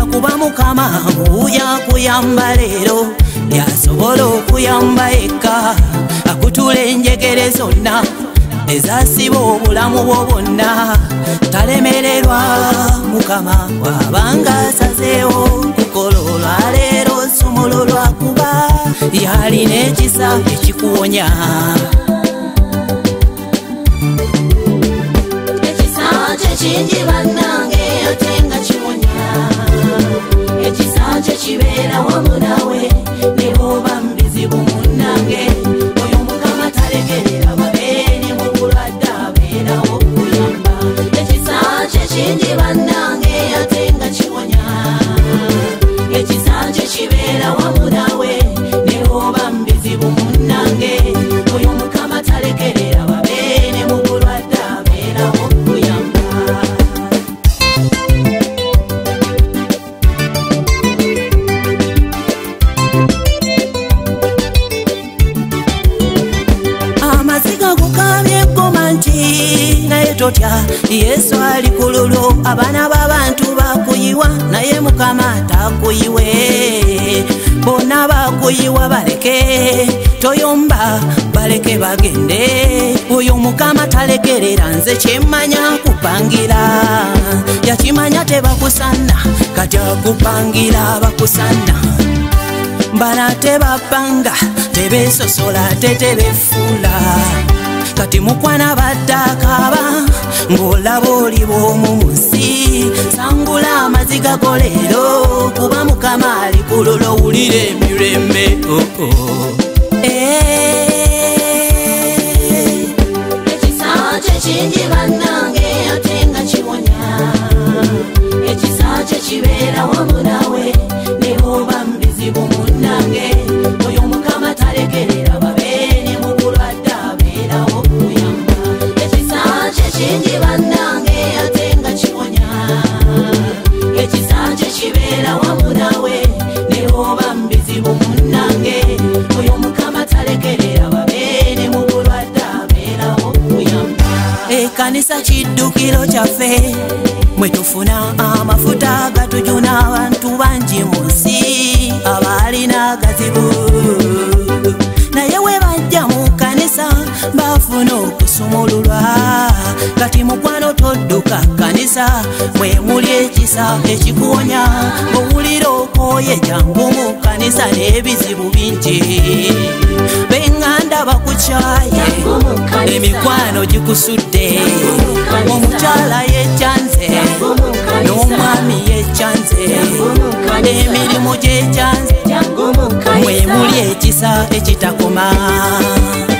kuba mukama uya kuyamba leero yasobola okuyamba eka akutula enjegere zonna ezasiba obulamu bwo bwonna talemererwa mukama wabanga asazeewo kukola olwaleero ssumulo lwakuba yalina ekisa ekikuwonya ekisa kyekingi bannange ate nga kiwonya ekisa kyekibeera wamu nawe ne bw'oba mubizibu munnange oyo mukama talekerera babeeni mu bulwadde abeerawo okuyamba ekisa kyekingi bannange ate nga kiwonya ekisa kyekibeera wamu nawe ne bw'oba mubizibu munnange oyo mukama talekerera babeeni mu bulwadde abeerawo okuyamba amaziga gukabye eggoma nti naye totya Yesu ali ku lulwo abaana b'abantu bakuyiwa naye mukama takuyiwe bonna bakuyiwa baleke toyomba baleke bagende oyo mukama talekerera nze kyemmanya kupangira yakimanya tebakusanna kati akupangira bakusanna bana tebapanga tebesosola tetebefuula kati mukwana baddakaba ng'olaba oli bw'omu munsi sangula amaziga go leero kuba mukama ali ku lulwo wulira emirembe ekisa kyekingi bannange ate nga kiwonya ekisa kyekibeera wamu nawe ne bw'oba mubizibu munnange oyo mukama talekerera babeeni mu bulwadde abeerawo okuyamba ekisa kyekingi bannange ate nga kiwonya ekisa kyekibeera wamu nawe ne bw'oba mubizibu munnange oyo mukama talekerera babeeni mu bulwadde abeerawo okuyamba ekanisa kiddukiro kyaffe mwe tufuna amafuta gatujuna abantu bangi mu nsi abalina agazibu naye we bajja mu kanisa bafuna okusumululwa kati mukwano todduka kanisa mwe muli ekisa ekikuwonya ng'owulira okooye jangu mu kanisa n'ebizibu bingi benganda bakukyaye emikwano gikusudde omukyala yekyanze n'omwami yekyanze emirimu gyekyanze mwe muli ekisa ekitakoma